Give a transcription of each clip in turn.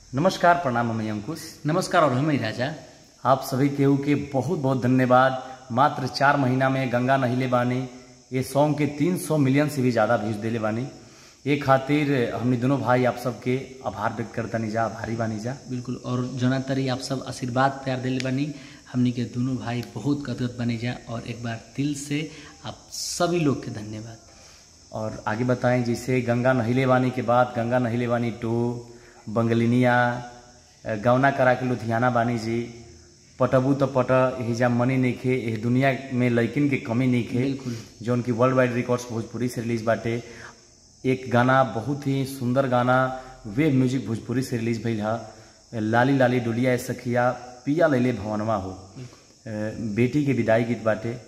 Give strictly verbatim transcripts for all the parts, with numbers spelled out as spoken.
नमस्कार, प्रणाम। हम अंकुश। नमस्कार। और हम राजा। आप सभी केहू के बहुत बहुत धन्यवाद। मात्र चार महीना में गंगा नहिले बानी ये सॉन्ग के तीन सौ मिलियन से भी ज़्यादा व्यूज दिले बानी। ये खातिर हमने दोनों भाई आप सबके आभार व्यक्त करता नहीं जा, आभारी बानी जा। बिल्कुल। और जना तरी आप सब आशीर्वाद प्यार दिले बानी, हमनी के दोनों भाई बहुत गदगद बने जा। और एक बार दिल से आप सभी लोग के धन्यवाद। और आगे बताएं, जैसे गंगा नहिले बानी के बाद गंगा नहिले बानी टू, बंगलिनिया, गौना करा के लुधियाना बानी जी, पटबू तो पट हिजा मनी नहीं खे, एह दुनिया में लड़किन के कमी नहीं खे, जो उनकी वर्ल्ड वाइड रिकॉर्ड्स भोजपुरी से रिलीज बाटे। एक गाना बहुत ही सुंदर गाना वेब म्यूजिक भोजपुरी से रिलीज भइल है, लाली लाली डुलिया ए सखिया पिया लैले भवनवा हो, बेटी के विदाई गीत बाटे।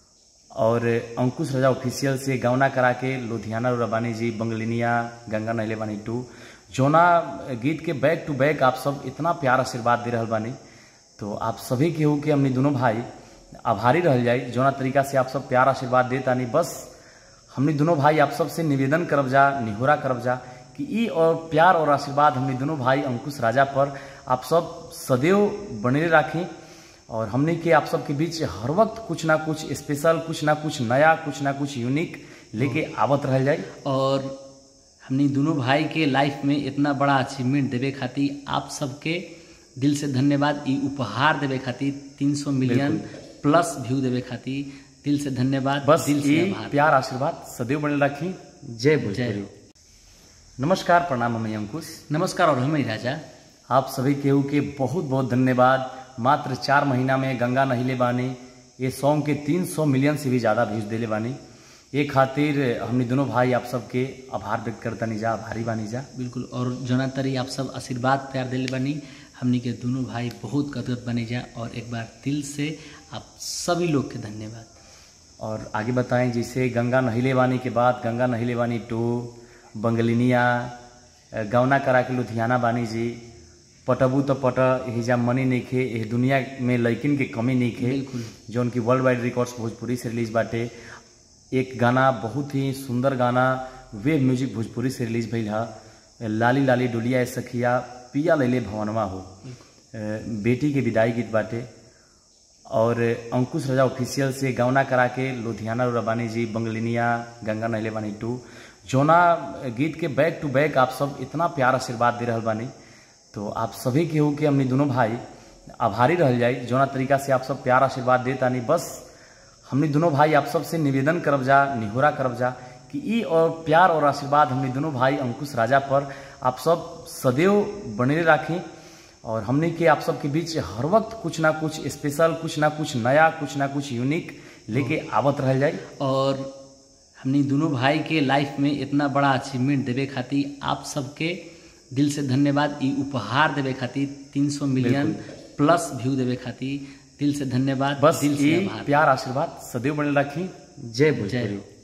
और अंकुश राजा ऑफिशियल से गौना करा के लुधियाना रबानी जी, बंगलिनिया, गंगा नहिले बानी टू, जोना गीत के बैक टू बैक आप सब इतना प्यार आशीर्वाद दे रहा बानी। तो आप सभी के हो के हमने दोनों भाई आभारी रह जाए, जोना तरीका से आप सब प्यार आशीर्वाद देता नहीं। बस हमने दोनों भाई आप सब से निवेदन करब जा, निहोरा करब जा कि ई और प्यार और आशीर्वाद हमने दोनों भाई अंकुश राजा पर आप सब सदैव बने रखें। और हमने के आप सब के बीच हर वक्त कुछ ना कुछ स्पेशल, कुछ ना कुछ नया, कुछ ना कुछ यूनिक लेके आवत रह जाए। और हमने दोनों भाई के लाइफ में इतना बड़ा अचीवमेंट देवे खातिर आप सबके दिल से धन्यवाद। ई उपहार देवे खातिर तीन सौ मिलियन प्लस व्यू देवे खातिर दिल से धन्यवाद। बस दिल से आभार। प्यार आशीर्वाद सदैव बने रखी। जय भोजपुरी। नमस्कार, प्रणाम। हम अंकुश। नमस्कार। और हम राजा। आप सभी केहू के बहुत बहुत धन्यवाद। मात्र चार महीना में गंगा नहिले बानी ये सॉन्ग के तीन सौ मिलियन से भी ज़्यादा व्यूज दिले बानी। ये खातिर हमने दोनों भाई आप सबके आभार व्यक्त करता नहीं जा, आभारी बानी जा। बिल्कुल। और जना तरी आप सब आशीर्वाद प्यार दिले बानी, हमनी के दोनों भाई बहुत गदगद बने जा। और एक बार दिल से आप सभी लोग के धन्यवाद। और आगे बताएं, जैसे गंगा नहिले बानी के बाद गंगा नहिले बानी टू, बंगलिनिया, गौना करा के लुधियाना बानी जी, पटबू तो पट हिजा मनी नहीं खे, एह दुनिया में लड़किन के कमी नहीं खे, जो उनकी वर्ल्ड वाइड रिकॉर्ड्स भोजपुरी से रिलीज बाटे। एक गाना बहुत ही सुंदर गाना वेब म्यूजिक भोजपुरी से रिलीज भइल है, लाली लाली डुलिया ए सखिया पिया लैले भवनवा हो, बेटी के विदाई गीत बाटे। और अंकुश राजा ऑफिशियल से गौना करा के लुधियाना रबानी जी, बंगलिनिया, गंगा नहिले बानी टू, जोना गीत के बैक टू बैक आप सब इतना प्यार आशीर्वाद दे रहा बानी। तो आप सभी के हो के हमने दोनों भाई आभारी रह जाए, जोना तरीका से आप सब प्यार आशीर्वाद देता नहीं। बस हमने दोनों भाई आप सब से निवेदन करब जा, निहोरा करब जा कि ई और प्यार और आशीर्वाद हमने दोनों भाई अंकुश राजा पर आप सब सदैव बने रखें। और हमने के आप सब के बीच हर वक्त कुछ ना कुछ स्पेशल, कुछ ना कुछ नया, कुछ ना कुछ यूनिक लेके आवत रह जाए। और हमने दोनों भाई के लाइफ में इतना बड़ा अचीवमेंट देवे खातिर आप सबके दिल से धन्यवाद। ई उपहार देवे खातिर तीन सौ मिलियन प्लस व्यू देवे खातिर दिल से धन्यवाद। बस दिल से आभार। प्यार आशीर्वाद सदैव बने रखी। जय भोजपुरी।